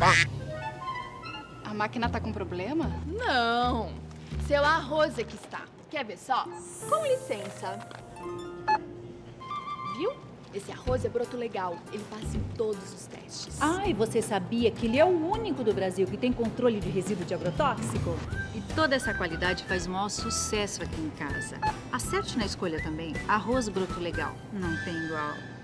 A máquina tá com problema? Não, seu arroz é que está. Quer ver só? Com licença. Viu? Esse arroz é broto legal. Ele passa em todos os testes. Ah, e você sabia que ele é o único do Brasil que tem controle de resíduo de agrotóxico? E toda essa qualidade faz o maior sucesso aqui em casa. Acerte na escolha também. Arroz Broto Legal. Não tem igual.